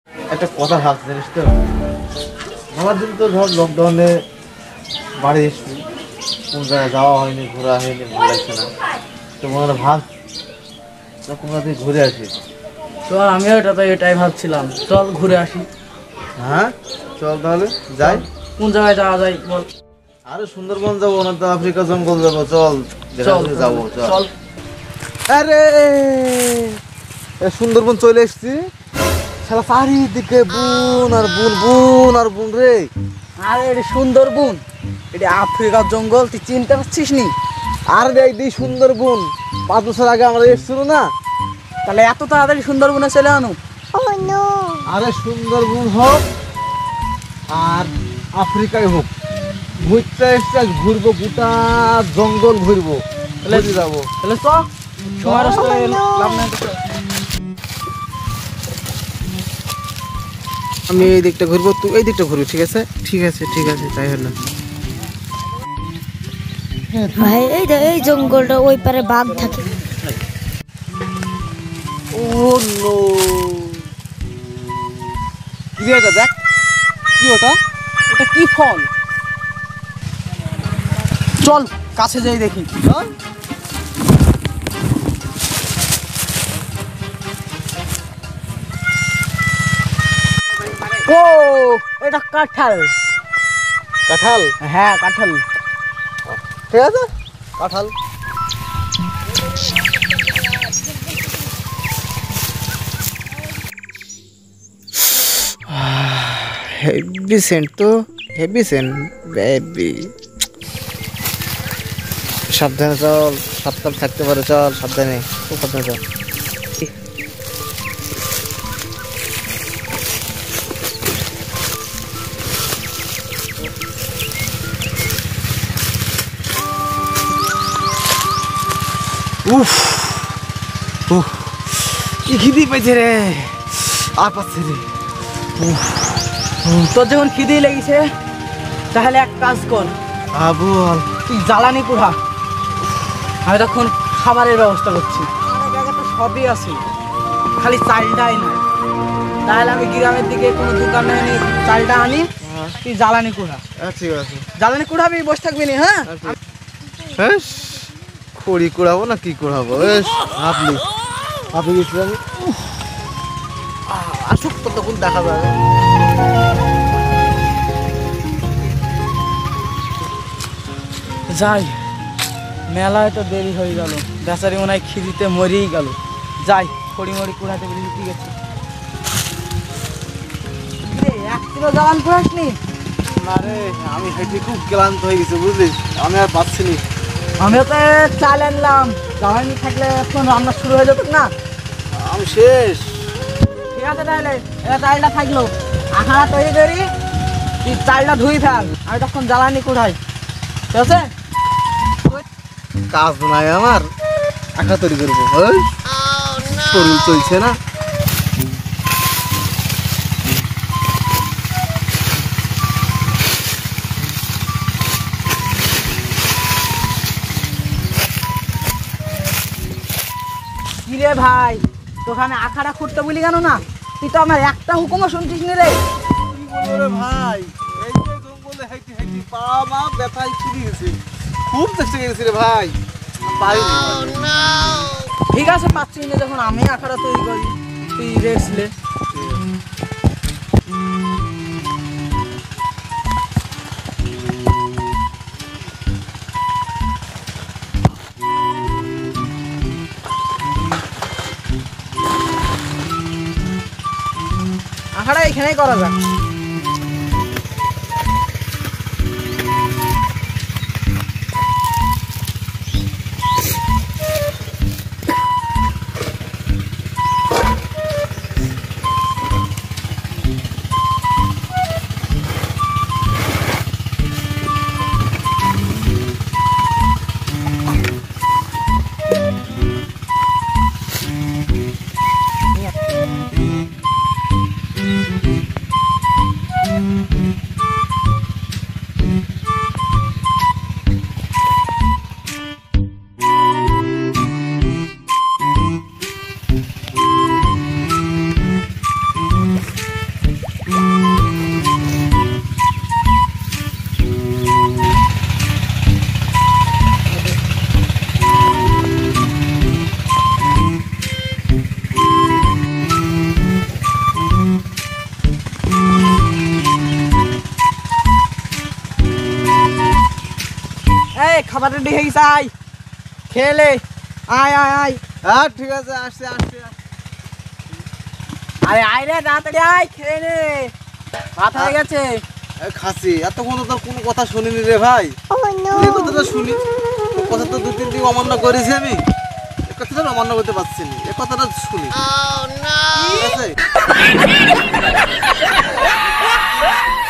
একটা কথা ভাবছি জানিস তো, আমার দিন তো ধর লকডাউনে বাড়ি এসছি, কোন জায়গায় যাওয়া হয়নি, ঘোরা হয়নি, ভালো লাগছে না। তো মনে হয় ভাব কোনো দিকে ঘুরে আসি। চল, আমিও এটাই ভাবছিলাম, চল ঘুরে আসি। হ্যাঁ চল তাহলে যাই। কোন জায়গায় যাওয়া যায় বল? আরে সুন্দরবন যাবো না তো আফ্রিকা জঙ্গল যাবো, চল যাবো চল। আরে সুন্দরবন চলে এসছি, শালা চারিদিকে বুন আর বুন, বুন আর বুন রে। আরে এটা সুন্দরবন, এটা আফ্রিকার জঙ্গল, তুই চিনতে পারছিস নি? আর এই সুন্দরবন 5 বছর আগে আমরা এসেছিল না, তাহলে এত তাড়াতাড়ি সুন্দরবনে চলে আনো? আরে সুন্দরবন হোক আর আফ্রিকায় হোক, ঘুরতে এসছে, ঘুরবো, গোটা জঙ্গল ঘুরবো, তাহলে যাবো। তাহলে চ, সময় নষ্ট করে লাভ নাই তো। আমি এই দিকটা ঘুরবো, তুই এই দিকটা ঘুরবি, ঠিক আছে? ঠিক আছে তাই হলো। ভাই এই জঙ্গলটা ওই পারে বাঘ থাকে। ও নো, কি রে এটা? দেখ কি ওটা, এটা কি ফল? চল কাছে যাই দেখি। ও এটা কাঁঠাল। কাঁঠাল? হ্যাঁ কাঁঠাল। ঠিক আছে কাঁঠাল। হেভি সেন্ট তো, হেভি সেন্ট বেবি। সাবধানে চল, সাবধান থাকতে পারে, চল সাবধানে, খুব সাবধানে চল। উফ উফ, কি খিদি পেয়েছে রে, আর পাচ্ছে রে। তোর যখন খিদেই লেগেছে তাহলে এক কাজ কর, বল। তুই জ্বালানি কুড়া, আমি তখন খাবারের ব্যবস্থা করছি। আমার জায়গাটা সবই আছে, খালি চালটাই নাই। তাহলে আমি গ্রামের দিকে কোনো দোকানে আনি, চালটা আনি, তুই জ্বালানি কুড়া। ঠিক আছে, জ্বালানি কুড়াবি, বসে থাকবি না। হ্যাঁ হ্যাঁ, খড়ি কুড়াবো না কি কুড়াবো? আপনি আপনি গেছি আমি আসুক তো তখন দেখা যাবে। যাই, মেলায় তো দেরি হয়ে গেল, বেচারি মনে হয় খিদিতে মরেই গেল। যাই, খড়ি মড়ি কুড়াতে বলি, ঠিক আছে? এক কিলো জ্বালান কুড়াসনি? না রে, আমি হেঁটে খুব ক্লান্ত হয়ে গেছি, বুঝলি, আমি আর পাচ্ছি না। আমিও তো চাল আনলাম, জ্বালানি থাকলে এখন রান্না শুরু হয়ে যেত না। আমি শেষ। ঠিক আছে তাহলে, এটা চালটা থাকলো, আখাড়া তৈরি করি, তুই চালটা ধুই ফেল, আমি তখন জ্বালানি কুড়াই, ঠিক আছে? কাজ নাই আমার, আঁকা তৈরি করবো, শরীর চলছে না। কি রে ভাই, তোকে আমি আখাড়া খুঁড়তে বলি কেন না? তুই তো আমার একটা হুকুমও শুনছিস নি রে। কি বলবো রে ভাই, এই যে জঙ্গলে হেঁটে হেঁটে পা মা ব্যথায় ছিঁড়ে গেছে, খুব চেষ্টা গেছে রে ভাই, পারিনি। ঠিক আছে, পাচ্ছি না যখন আমি আখাড়া তৈরি করি, তুই রেস্ট লে। আখাড়া এখানেই করা যাক। এই খাবার রেডি হয়ে গেছে, আয় খেলে আয় আয় আয়। হ্যাঁ ঠিক আছে, আসছি আসছি। আরে আয় রে তাড়াতাড়ি আয়, খেয়ে নে, ভাত হয়ে গেছে। খাসি এতক্ষণ তো তোর কোনো কথা শুনিনি রে ভাই। এই কথাটা শুনি, তোর কথা তো 2-3 দিন অমান্য করেছি আমি, এ কথাটা অমান্য করতে পারছি না, এ কথাটা শুনি। ঠিক আছে